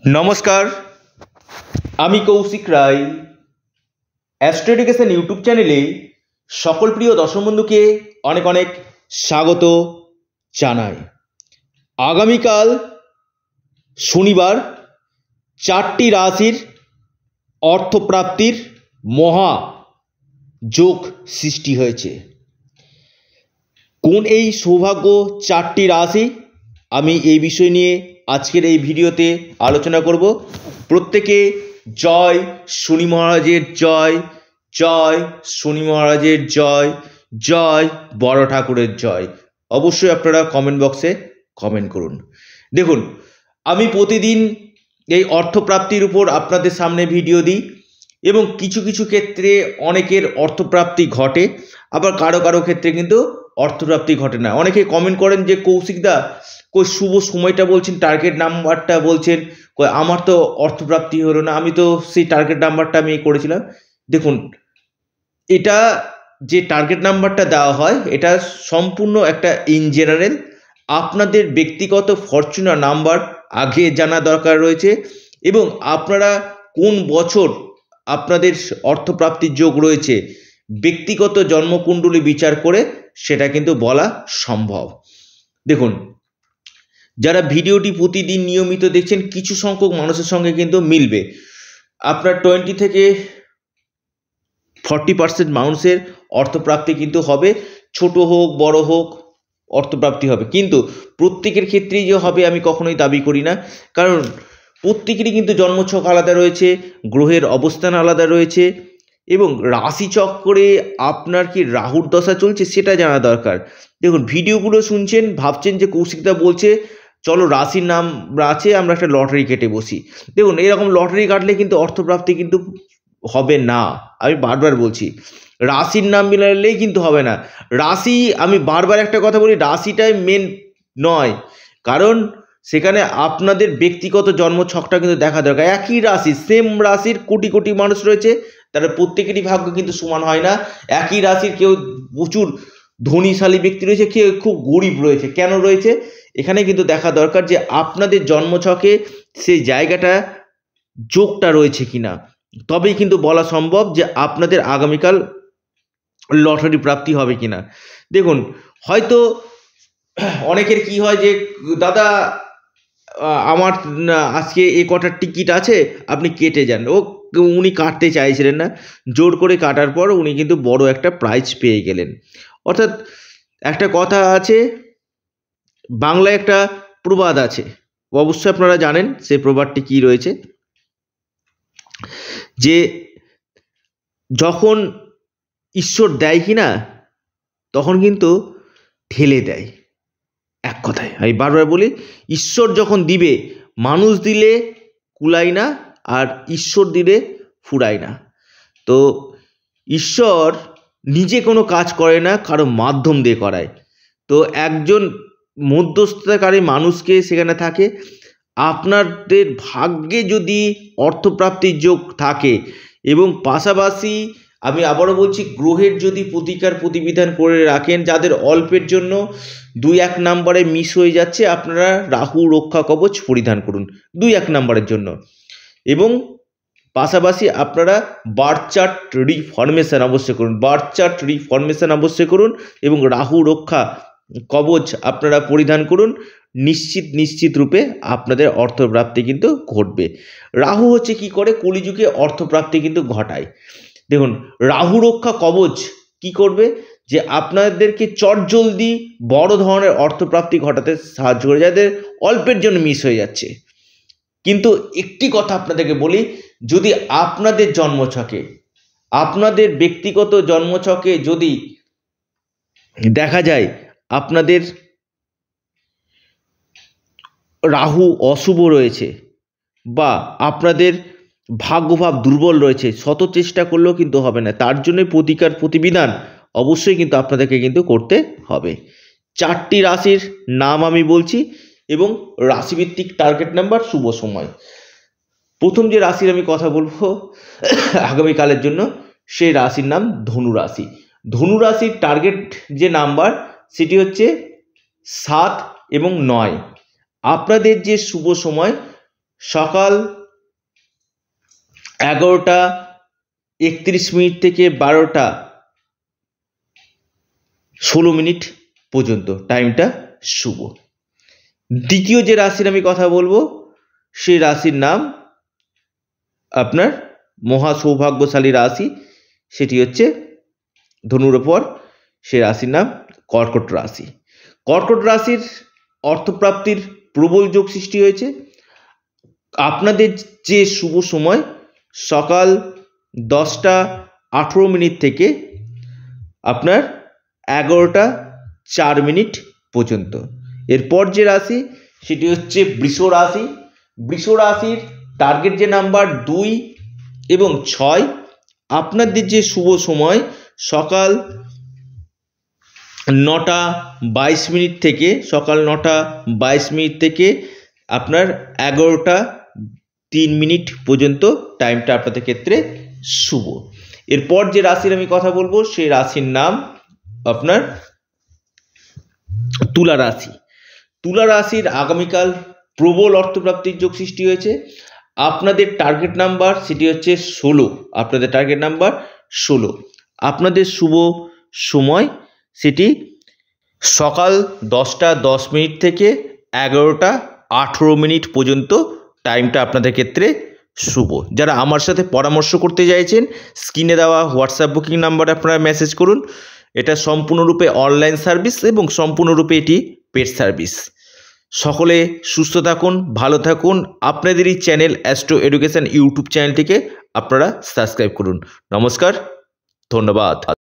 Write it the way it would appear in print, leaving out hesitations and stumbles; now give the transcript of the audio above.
নমস্কার, আমি Koushik Roy. Astro education YouTube চ্যানেলে সকল প্রিয় দর্শক বন্ধুকে অনেক অনেক স্বাগত জানাই। আগামীকাল শনিবার 4টি রাশির অর্থপ্রাপ্তির মহা যোগ সৃষ্টি হয়েছে। কোন এই সৌভাগ্য 4টি রাশি, আমি এই বিষয় নিয়ে আজকের এই ভিডিওতে আলোচনা করব। প্রত্যেকে জয় শনি মহারাজের জয়, জয় শনি মহারাজের জয়, জয় বড় ঠাকুরের জয়। অবশ্যই আপনারা কমেন্ট বক্সে কমেন্ট করুন। দেখুন, আমি প্রতিদিন এই অর্থপ্রাপ্তির উপর আপনাদের সামনে ভিডিও দিই এবং কিছু কিছু ক্ষেত্রে অনেকের অর্থপ্রাপ্তি ঘটে, আবার কারো কারো ক্ষেত্রে কিন্তু অর্থপ্রাপ্তি ঘটে না। অনেকে কমেন্ট করেন যে কৌশিকদা কই শুভ সময়টা বলছেন, টার্গেট নাম্বারটা বলছেন, কই আমার তো অর্থপ্রাপ্তি হলো না, আমি তো সেই টার্গেট নাম্বারটা আমি করেছিলাম। দেখুন, এটা যে টার্গেট নাম্বারটা দেওয়া হয় এটা সম্পূর্ণ একটা ইন জেনারেল। আপনাদের ব্যক্তিগত ফরচুনার নাম্বার আগে জানা দরকার রয়েছে এবং আপনারা কোন বছর আপনাদের অর্থপ্রাপ্তির যোগ রয়েছে ব্যক্তিগত জন্মকুণ্ডলী বিচার করে সেটা কিন্তু বলা সম্ভব। দেখুন, যারা ভিডিওটি প্রতিদিন নিয়মিত দেখছেন কিছু সংখ্যক মানুষের সঙ্গে কিন্তু মিলবে। আপনার 20 থেকে 40% মানুষের অর্থপ্রাপ্তি কিন্তু হবে, ছোট হোক বড় হোক অর্থপ্রাপ্তি হবে, কিন্তু প্রত্যেকের ক্ষেত্রেই যে হবে আমি কখনোই দাবি করি না। কারণ প্রত্যেকেরই কিন্তু জন্মছক আলাদা রয়েছে, গ্রহের অবস্থান আলাদা রয়েছে এবং রাশি চক্রে আপনার কি রাহুর দশা চলছে সেটা জানা দরকার। দেখুন, ভিডিওগুলো শুনছেন ভাবছেন যে কৌশিকদা বলছে চলো রাশির নাম আছে আমরা একটা লটারি কেটে বসি। দেখুন, এরকম লটারি কাটলে কিন্তু অর্থপ্রাপ্তি কিন্তু হবে না। আমি বারবার বলছি রাশির নাম মিলালেই কিন্তু হবে না। রাশি, আমি বারবার একটা কথা বলি, রাশিটাই মেন নয়, কারণ সেখানে আপনাদের ব্যক্তিগত জন্মছকটা কিন্তু দেখা দরকার। একই রাশি, সেম রাশির কোটি কোটি মানুষ রয়েছে, তারা প্রত্যেকেরই ভাগ্য কিন্তু সমান হয় না। একই রাশির কেউ প্রচুর ধনীশালী ব্যক্তি রয়েছে, কেউ খুব গরিব রয়েছে। কেন রয়েছে এখানে কিন্তু দেখা দরকার যে আপনাদের জন্মছকে সেই জায়গাটা যোগটা রয়েছে কিনা, তবেই কিন্তু বলা সম্ভব যে আপনাদের আগামীকাল লটারি প্রাপ্তি হবে কিনা। দেখুন, হয়তো অনেকের কি হয় যে দাদা আমার আজকে এ কটার টিকিট আছে আপনি কেটে যান, উনি কাটতে চাইছিলেন না, জোর করে কাটার পর উনি কিন্তু বড় একটা প্রাইজ পেয়ে গেলেন। অর্থাৎ একটা কথা আছে, বাংলায় একটা প্রবাদ আছে, অবশ্যই আপনারা জানেন সেই প্রবাদটি কি রয়েছে, যে যখন ঈশ্বর দেয় কিনা তখন কিন্তু ঠেলে দেয়। এক কথায় আমি বারবার বলি, ঈশ্বর যখন দিবে, মানুষ দিলে কুলায় না আর ঈশ্বর দিলে ফুরায় না। তো ঈশ্বর নিজে কোনো কাজ করে না, কারো মাধ্যম দিয়ে করায়। তো একজন মধ্যস্থতাকারী মানুষকে সেখানে থাকে। আপনাদের ভাগ্যে যদি অর্থপ্রাপ্তির যোগ থাকে এবং পাশাপাশি আমি আবারও বলছি গ্রহের যদি প্রতিকার প্রতিবিধান করে রাখেন, যাদের অল্পের জন্য 2-1 নাম্বারে মিস হয়ে যাচ্ছে, আপনারা রাহু রক্ষা কবচ পরিধান করুন 2-1 নাম্বারের জন্য। এবং পাশাপাশি আপনারা বার্থ চার্ট রিফরমেশন অবশ্যই করুন, বার্থ চার্ট রিফরমেশন অবশ্যই করুন এবং রাহু রক্ষা কবচ আপনারা পরিধান করুন। নিশ্চিত রূপে আপনাদের অর্থপ্রাপ্তি কিন্তু ঘটবে। রাহু হচ্ছে কি করে, কলিযুগে অর্থপ্রাপ্তি কিন্তু ঘটায়। দেখুন, রাহু রক্ষা কবচ কি করবে, যে আপনাদেরকে চটজলদি বড় ধরনের অর্থপ্রাপ্তি ঘটাতে সাহায্য করে, যাদের অল্পের জন্য মিস হয়ে যাচ্ছে। কিন্তু একটি কথা আপনাদেরকে বলি, যদি আপনাদের জন্মছকে, আপনাদের ব্যক্তিগত জন্মছকে যদি দেখা যায় আপনাদের রাহু অশুভ রয়েছে বা আপনাদের ভাগ্যভাব দুর্বল রয়েছে, শত চেষ্টা করলেও কিন্তু হবে না। তার জন্য প্রতিকার প্রতিবিধান অবশ্যই কিন্তু আপনাদেরকে কিন্তু করতে হবে। 4টি রাশির নাম আমি বলছি এবং রাশিভিত্তিক টার্গেট নাম্বার, শুভ সময়। প্রথম যে রাশির আমি কথা বলবো আগামীকালের জন্য, সেই রাশির নাম ধনু রাশি। ধনু রাশির টার্গেট যে নাম্বার সেটি হচ্ছে 7 এবং 9। আপনাদের যে শুভ সময় সকাল 11টা 31 মিনিট থেকে 12টা 16 মিনিট পর্যন্ত টাইমটা শুভ। দ্বিতীয় যে রাশির আমি কথা বলবো সেই রাশির নাম আপনার মহা সৌভাগ্যশালী রাশি, সেটি হচ্ছে ধনুর পর সেই রাশির নাম কর্কট রাশি। কর্কট রাশির অর্থপ্রাপ্তির প্রবল যোগ সৃষ্টি হয়েছে। আপনাদের যে শুভ সময় সকাল 10টা 18 মিনিট থেকে আপনার 11টা 4 মিনিট পর্যন্ত। এরপর যে রাশি সেটি হচ্ছে বৃষ রাশি। বৃষ রাশির টার্গেট যে নাম্বার 2 এবং 6। আপনাদের যে শুভ সময় সকাল 9টা 22 মিনিট থেকে আপনার 11টা 3 মিনিট পর্যন্ত টাইমটা আপনাদের ক্ষেত্রে শুভ। এরপর যে রাশির আমি কথা বলবো সেই রাশির নাম আপনার তুলা রাশি। তুলা রাশির আগামীকাল প্রবল অর্থপ্রাপ্তির যোগ সৃষ্টি হয়েছে। আপনাদের টার্গেট নাম্বার সেটি হচ্ছে 16। আপনাদের টার্গেট নাম্বার 16। আপনাদের শুভ সময় সেটি সকাল 10টা 10 মিনিট থেকে 11টা 18 মিনিট পর্যন্ত টাইমটা আপনাদের ক্ষেত্রে শুভ। যারা আমার সাথে পরামর্শ করতে চাইছেন স্ক্রিনে দেওয়া হোয়াটসঅ্যাপ বুকিং নাম্বারে আপনারা মেসেজ করুন। এটা সম্পূর্ণরূপে অনলাইন সার্ভিস এবং সম্পূর্ণরূপে এটি পেড সার্ভিস। সকলে সুস্থ থাকুন, ভালো থাকুন। আপনাদের এই চ্যানেল অ্যাস্ট্রো এডুকেশন ইউটিউব চ্যানেলটিকে আপনারা সাবস্ক্রাইব করুন। নমস্কার, ধন্যবাদ।